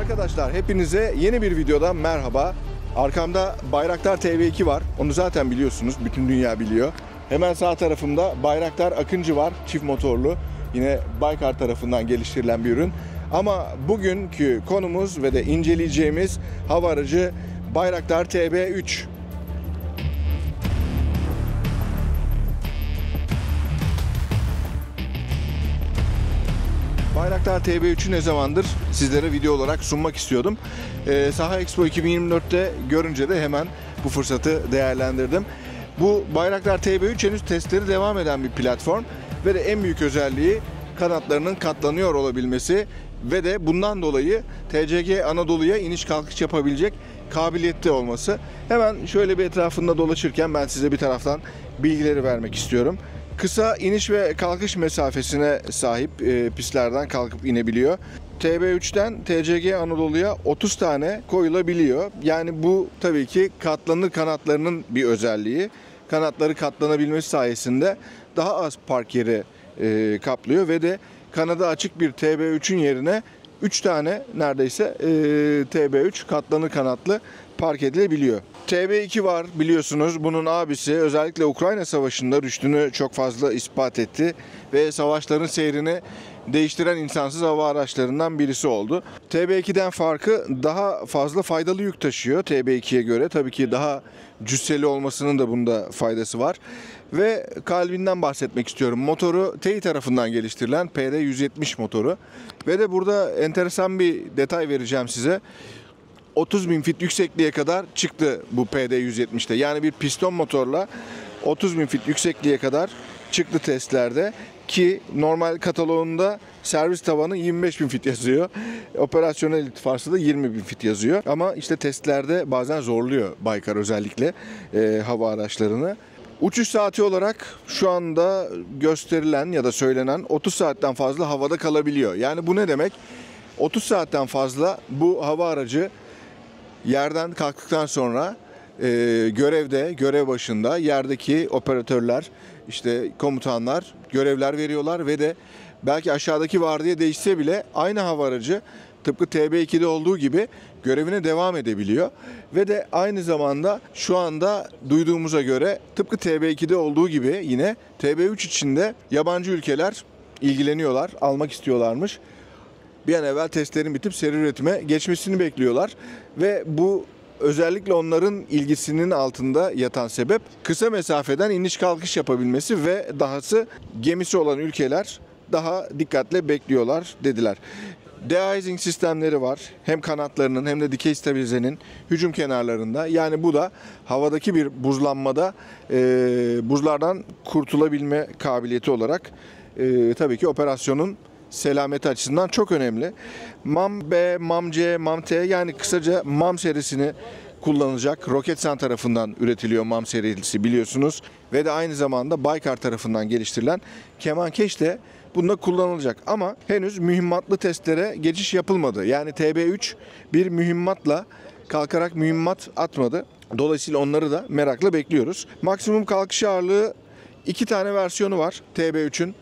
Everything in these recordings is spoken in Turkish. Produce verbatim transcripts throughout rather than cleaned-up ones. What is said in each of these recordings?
Arkadaşlar hepinize yeni bir videodan merhaba. Arkamda Bayraktar T V iki var. Onu zaten biliyorsunuz. Bütün dünya biliyor. Hemen sağ tarafımda Bayraktar Akıncı var. Çift motorlu. Yine Baykar tarafından geliştirilen bir ürün. Ama bugünkü konumuz ve de inceleyeceğimiz hava aracı Bayraktar T B üç. Bayraktar T B üç'ü ne zamandır sizlere video olarak sunmak istiyordum. Ee, Saha Expo iki bin yirmi dört'te görünce de hemen bu fırsatı değerlendirdim. Bu Bayraktar T B üç henüz testleri devam eden bir platform ve de en büyük özelliği kanatlarının katlanıyor olabilmesi ve de bundan dolayı T C G Anadolu'ya iniş kalkış yapabilecek kabiliyette olması. Hemen şöyle bir etrafında dolaşırken ben size bir taraftan bilgileri vermek istiyorum. Kısa iniş ve kalkış mesafesine sahip e, pistlerden kalkıp inebiliyor. T B üç'ten T C G Anadolu'ya otuz tane koyulabiliyor. Yani bu tabii ki katlanır kanatlarının bir özelliği. Kanatları katlanabilmesi sayesinde daha az park yeri e, kaplıyor ve de kanadı açık bir T B üç'ün yerine üç tane neredeyse e, T B üç katlanır kanatlı park edilebiliyor. T B iki var biliyorsunuz. Bunun abisi özellikle Ukrayna Savaşı'nda rüştünü çok fazla ispat etti ve savaşların seyrini değiştiren insansız hava araçlarından birisi oldu. T B iki'den farkı daha fazla faydalı yük taşıyor T B iki'ye göre. Tabii ki daha cüsseli olmasının da bunda faydası var. Ve kalbinden bahsetmek istiyorum. Motoru T E İ tarafından geliştirilen P D yüz yetmiş motoru. Ve de burada enteresan bir detay vereceğim size. otuz bin fit yüksekliğe kadar çıktı bu P D yüz yetmiş'te. Yani bir piston motorla otuz bin fit yüksekliğe kadar çıktı testlerde. Ki normal kataloğunda servis tavanı yirmi beş bin fit yazıyor. Operasyonel irtifası da yirmi bin fit yazıyor. Ama işte testlerde bazen zorluyor Baykar özellikle e, hava araçlarını. Uçuş saati olarak şu anda gösterilen ya da söylenen otuz saatten fazla havada kalabiliyor. Yani bu ne demek? otuz saatten fazla bu hava aracı yerden kalktıktan sonra e, görevde, görev başında yerdeki operatörler, işte komutanlar görevler veriyorlar ve de belki aşağıdaki vardiya değişse bile aynı hava aracı tıpkı T B iki'de olduğu gibi görevine devam edebiliyor. Ve de aynı zamanda şu anda duyduğumuza göre tıpkı T B iki'de olduğu gibi yine T B üç içinde yabancı ülkeler ilgileniyorlar, almak istiyorlarmış. Bir an evvel testlerin bitip seri üretime geçmesini bekliyorlar ve bu özellikle onların ilgisinin altında yatan sebep kısa mesafeden iniş kalkış yapabilmesi ve dahası gemisi olan ülkeler daha dikkatle bekliyorlar dediler. De-icing sistemleri var. Hem kanatlarının hem de dikey stabilizenin hücum kenarlarında. Yani bu da havadaki bir buzlanmada e, buzlardan kurtulabilme kabiliyeti olarak e, tabii ki operasyonun selameti açısından çok önemli. MAM B, MAM C, MAM T yani kısaca MAM serisini kullanacak. Roketsan tarafından üretiliyor MAM serisi biliyorsunuz. Ve de aynı zamanda Baykar tarafından geliştirilen Kemankeş de bunda kullanılacak. Ama henüz mühimmatlı testlere geçiş yapılmadı. Yani T B üç bir mühimmatla kalkarak mühimmat atmadı. Dolayısıyla onları da merakla bekliyoruz. Maksimum kalkış ağırlığı iki tane versiyonu var T B üç'ün.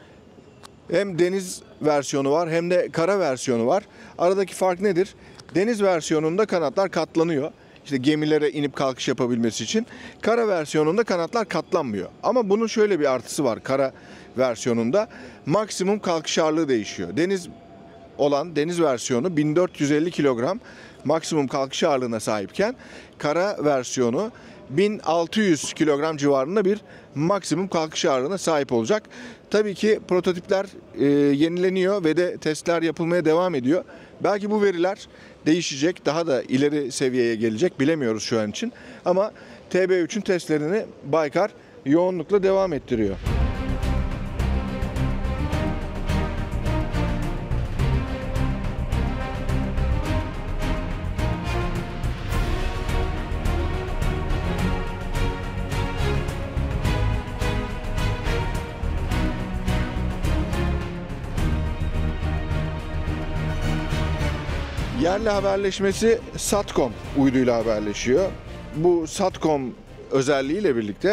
Hem deniz versiyonu var hem de kara versiyonu var. Aradaki fark nedir? Deniz versiyonunda kanatlar katlanıyor. İşte gemilere inip kalkış yapabilmesi için. Kara versiyonunda kanatlar katlanmıyor. Ama bunun şöyle bir artısı var kara versiyonunda. Maksimum kalkış ağırlığı değişiyor. Deniz olan deniz versiyonu bin dört yüz elli kilogram maksimum kalkış ağırlığına sahipken kara versiyonu bin altı yüz kilogram civarında bir maksimum kalkış ağırlığına sahip olacak. Tabii ki prototipler e, yenileniyor ve de testler yapılmaya devam ediyor. Belki bu veriler değişecek, daha da ileri seviyeye gelecek bilemiyoruz şu an için. Ama T B üç'ün testlerini Baykar yoğunlukla devam ettiriyor. Yerle haberleşmesi SATCOM uyduyla haberleşiyor. Bu SATCOM özelliğiyle birlikte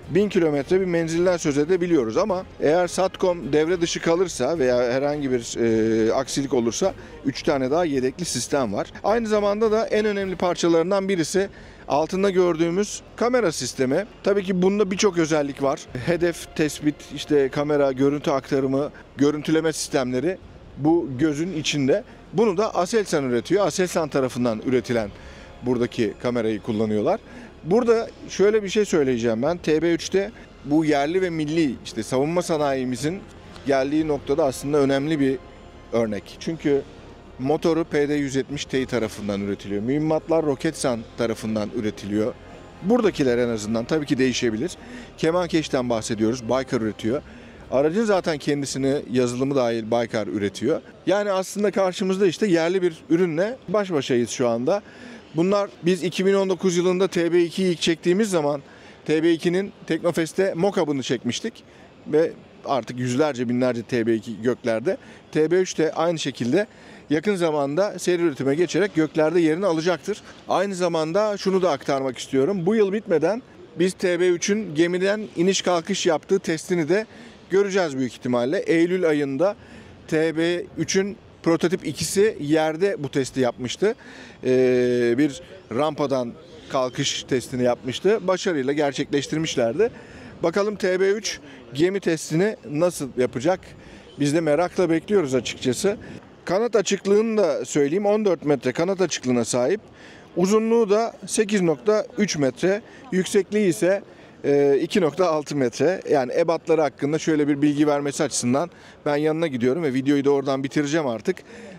bin kilometre bir menzilden söz edebiliyoruz ama eğer SATCOM devre dışı kalırsa veya herhangi bir e, aksilik olursa üç tane daha yedekli sistem var. Aynı zamanda da en önemli parçalarından birisi altında gördüğümüz kamera sistemi. Tabii ki bunda birçok özellik var. Hedef tespit, işte kamera, görüntü aktarımı, görüntüleme sistemleri bu gözün içinde. Bunu da Aselsan üretiyor. Aselsan tarafından üretilen buradaki kamerayı kullanıyorlar. Burada şöyle bir şey söyleyeceğim ben. T B üçte bu yerli ve milli işte savunma sanayimizin geldiği noktada aslında önemli bir örnek. Çünkü motoru P D yüz yetmiş Ti tarafından üretiliyor. Mühimmatlar Roketsan tarafından üretiliyor. Buradakiler en azından tabii ki değişebilir. Kemankeş'ten bahsediyoruz. Baykar üretiyor. Aracın zaten kendisini yazılımı dahil Baykar üretiyor. Yani aslında karşımızda işte yerli bir ürünle baş başayız şu anda. Bunlar biz iki bin on dokuz yılında T B ikiyi ilk çektiğimiz zaman T B ikinin Teknofest'te mock-up'ını çekmiştik. Ve artık yüzlerce binlerce T B iki göklerde. T B üç de aynı şekilde yakın zamanda seri üretime geçerek göklerde yerini alacaktır. Aynı zamanda şunu da aktarmak istiyorum. Bu yıl bitmeden biz T B üçün gemiden iniş kalkış yaptığı testini de göreceğiz büyük ihtimalle. Eylül ayında T B üçün prototip ikisi yerde bu testi yapmıştı. Ee, bir rampadan kalkış testini yapmıştı. Başarıyla gerçekleştirmişlerdi. Bakalım T B üç gemi testini nasıl yapacak? Biz de merakla bekliyoruz açıkçası. Kanat açıklığını da söyleyeyim. on dört metre kanat açıklığına sahip. Uzunluğu da sekiz nokta üç metre. Yüksekliği ise iki nokta altı metre. Yani ebatları hakkında şöyle bir bilgi vermesi açısından ben yanına gidiyorum ve videoyu da oradan bitireceğim artık.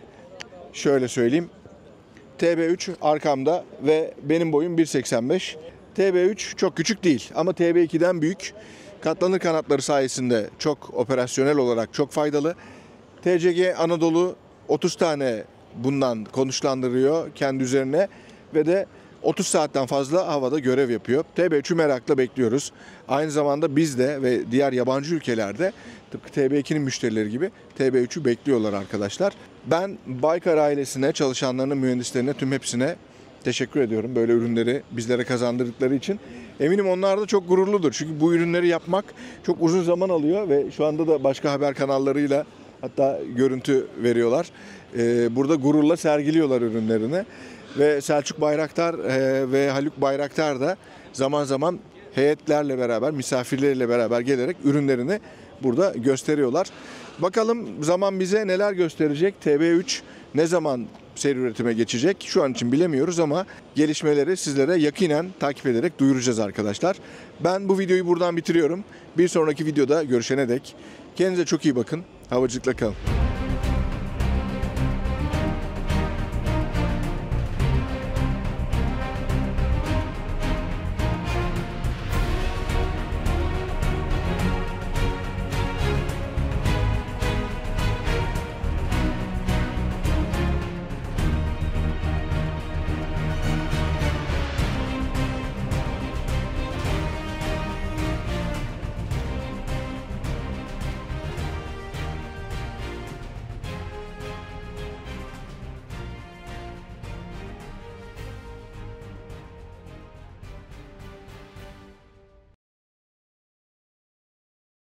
Şöyle söyleyeyim. T B üç arkamda ve benim boyum bir seksen beş. T B üç çok küçük değil ama T B ikiden büyük. Katlanır kanatları sayesinde çok operasyonel olarak çok faydalı. T C G Anadolu otuz tane bundan konuşlandırıyor kendi üzerine ve de otuz saatten fazla havada görev yapıyor. T B üçü merakla bekliyoruz. Aynı zamanda biz de ve diğer yabancı ülkelerde tıpkı T B ikinin müşterileri gibi T B üçü bekliyorlar arkadaşlar. Ben Baykar ailesine, çalışanlarına, mühendislerine, tüm hepsine teşekkür ediyorum. Böyle ürünleri bizlere kazandırdıkları için. Eminim onlar da çok gururludur. Çünkü bu ürünleri yapmak çok uzun zaman alıyor ve şu anda da başka haber kanallarıyla hatta görüntü veriyorlar. Burada gururla sergiliyorlar ürünlerini. Ve Selçuk Bayraktar ve Haluk Bayraktar da zaman zaman heyetlerle beraber, misafirleriyle beraber gelerek ürünlerini burada gösteriyorlar. Bakalım zaman bize neler gösterecek? T B üç ne zaman seri üretime geçecek? Şu an için bilemiyoruz ama gelişmeleri sizlere yakinen takip ederek duyuracağız arkadaşlar. Ben bu videoyu buradan bitiriyorum. Bir sonraki videoda görüşene dek kendinize çok iyi bakın. Havacılıkla kalın.